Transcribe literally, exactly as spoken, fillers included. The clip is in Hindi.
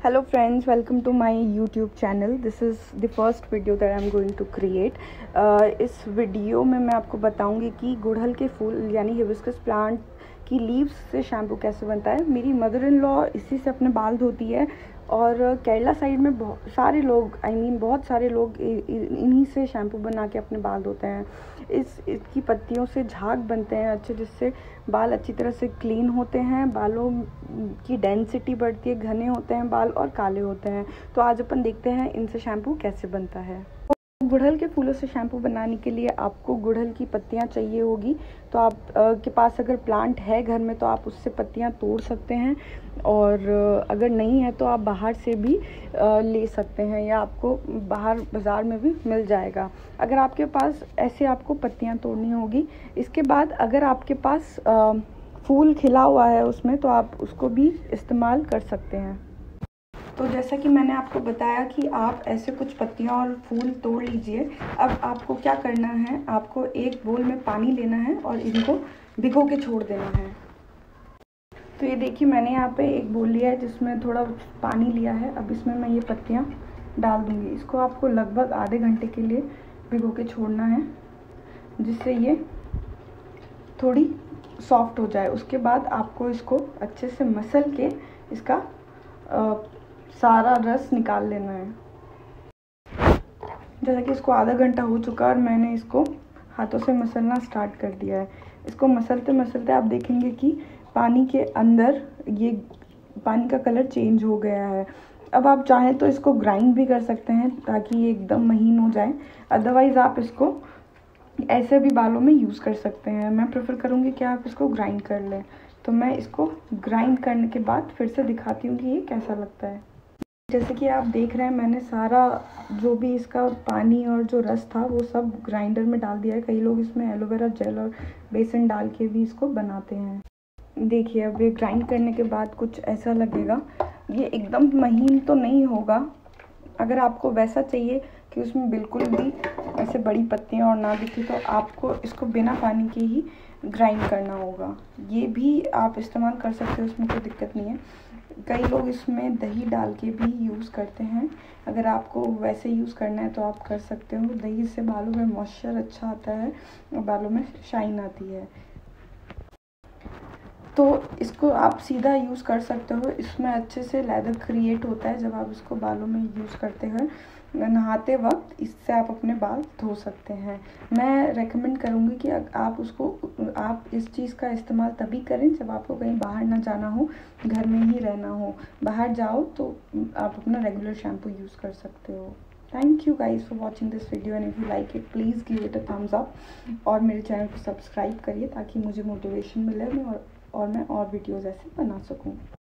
Hello friends, welcome to my YouTube channel. This is the first video that I am going to create. uh, इस वीडियो में मैं आपको बताऊंगी कि गुड़हल के फूल यानी हिबिस्कस प्लांट की लीव्स से शैम्पू कैसे बनता है। मेरी मदर इन लॉ इसी से अपने बाल धोती है और केरला साइड में बहुत सारे लोग आई I मीन mean, बहुत सारे लोग इन्हीं से शैम्पू बना के अपने बाल धोते हैं। इस इसकी पत्तियों से झाग बनते हैं अच्छे, जिससे बाल अच्छी तरह से क्लीन होते हैं, बालों की डेंसिटी बढ़ती है, घने होते हैं बाल और काले होते हैं। तो आज अपन देखते हैं इनसे शैम्पू कैसे बनता है। गुड़हल के फूलों से शैम्पू बनाने के लिए आपको गुड़हल की पत्तियां चाहिए होगी। तो आप आ, के पास अगर प्लांट है घर में तो आप उससे पत्तियां तोड़ सकते हैं, और आ, अगर नहीं है तो आप बाहर से भी आ, ले सकते हैं या आपको बाहर बाज़ार में भी मिल जाएगा। अगर आपके पास ऐसे आपको पत्तियां तोड़नी होगी। इसके बाद अगर आपके पास आ, फूल खिला हुआ है उसमें तो आप उसको भी इस्तेमाल कर सकते हैं। तो जैसा कि मैंने आपको बताया कि आप ऐसे कुछ पत्तियां और फूल तोड़ लीजिए। अब आपको क्या करना है, आपको एक बोल में पानी लेना है और इनको भिगो के छोड़ देना है। तो ये देखिए, मैंने यहाँ पे एक बोल लिया है जिसमें थोड़ा पानी लिया है। अब इसमें मैं ये पत्तियां डाल दूँगी। इसको आपको लगभग आधे घंटे के लिए भिगो के छोड़ना है, जिससे ये थोड़ी सॉफ्ट हो जाए। उसके बाद आपको इसको अच्छे से मसल के इसका आ, सारा रस निकाल लेना है। जैसा कि इसको आधा घंटा हो चुका और मैंने इसको हाथों से मसलना स्टार्ट कर दिया है। इसको मसलते मसलते आप देखेंगे कि पानी के अंदर ये पानी का कलर चेंज हो गया है। अब आप चाहें तो इसको ग्राइंड भी कर सकते हैं ताकि ये एकदम महीन हो जाए। अदरवाइज़ आप इसको ऐसे भी बालों में यूज़ कर सकते हैं। मैं प्रेफर करूँगी कि आप इसको ग्राइंड कर लें। तो मैं इसको ग्राइंड करने के बाद फिर से दिखाती हूँ कि ये कैसा लगता है। जैसे कि आप देख रहे हैं, मैंने सारा जो भी इसका पानी और जो रस था वो सब ग्राइंडर में डाल दिया है। कई लोग इसमें एलोवेरा जेल और बेसन डाल के भी इसको बनाते हैं। देखिए, अब ये ग्राइंड करने के बाद कुछ ऐसा लगेगा। ये एकदम महीन तो नहीं होगा। अगर आपको वैसा चाहिए कि उसमें बिल्कुल भी ऐसे बड़ी पत्तियां और ना दिखे तो आपको इसको बिना पानी के ही ग्राइंड करना होगा। ये भी आप इस्तेमाल कर सकते हो, उसमें कोई दिक्कत नहीं है। कई लोग इसमें दही डाल के भी यूज़ करते हैं। अगर आपको वैसे यूज़ करना है तो आप कर सकते हो। दही से बालों में मॉइस्चर अच्छा आता है और बालों में शाइन आती है। तो इसको आप सीधा यूज़ कर सकते हो। इसमें अच्छे से लेदर क्रिएट होता है जब आप इसको बालों में यूज़ करते हैं। नहाते वक्त इससे आप अपने बाल धो सकते हैं। मैं रेकमेंड करूँगी कि आप उसको आप इस चीज़ का इस्तेमाल तभी करें जब आपको कहीं बाहर ना जाना हो, घर में ही रहना हो। बाहर जाओ तो आप अपना रेगुलर शैम्पू यूज़ कर सकते हो। Thank you guys for watching this video and if you like it please give it a thumbs up और मेरे चैनल को सब्सक्राइब करिए ताकि मुझे मोटिवेशन मिले और और मैं और वीडियोज़ ऐसे बना सकूँ।